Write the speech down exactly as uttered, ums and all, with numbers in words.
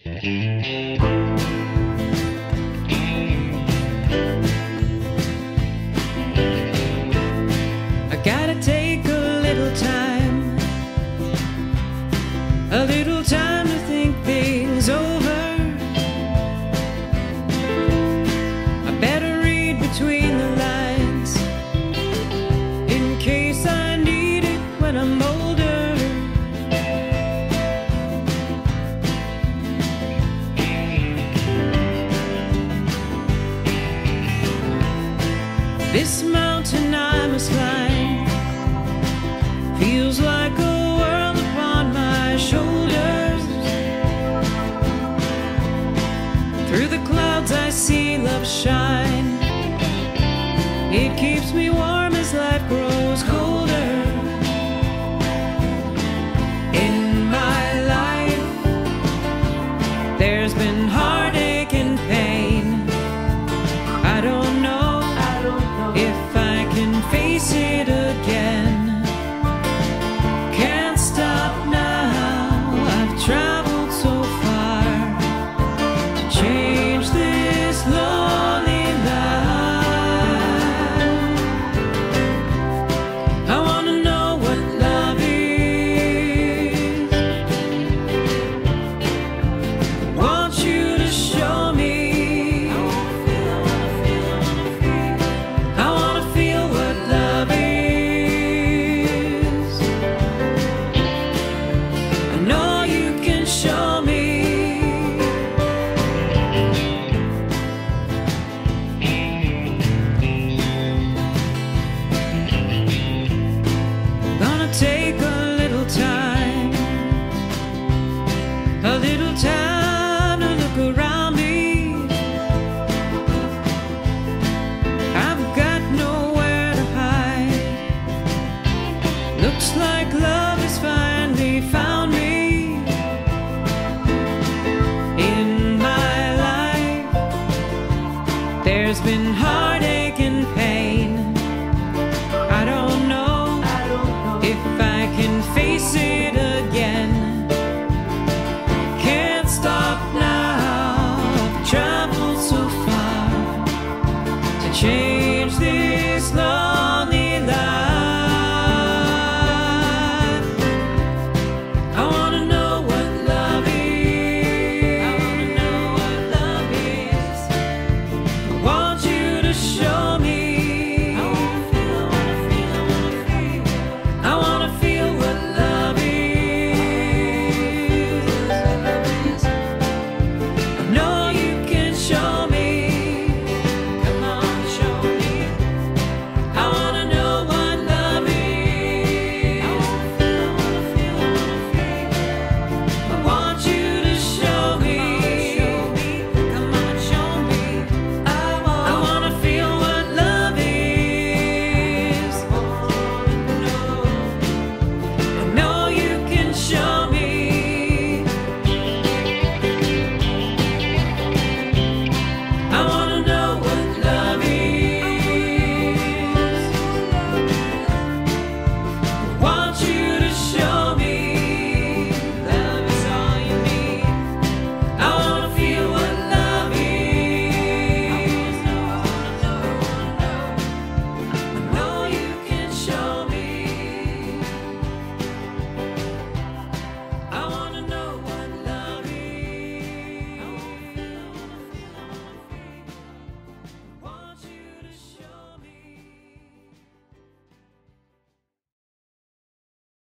I gotta take a little time, a little time to think things over. I better read between the lines in case I need it when I'm older. This mountain I must climb feels like a world upon my shoulders. Through the clouds I see love shine. It keeps me warm as life grows colder. In my life there's been heartache and pain. I don't know if I can face it again. Can't stop now, I've traveled so far to change this lonely life. I wanna know what love is. I want you to show me. Show me. Gonna take a little time, a little time to look around me. I've got nowhere to hide. Looks like love has finally found me. There's been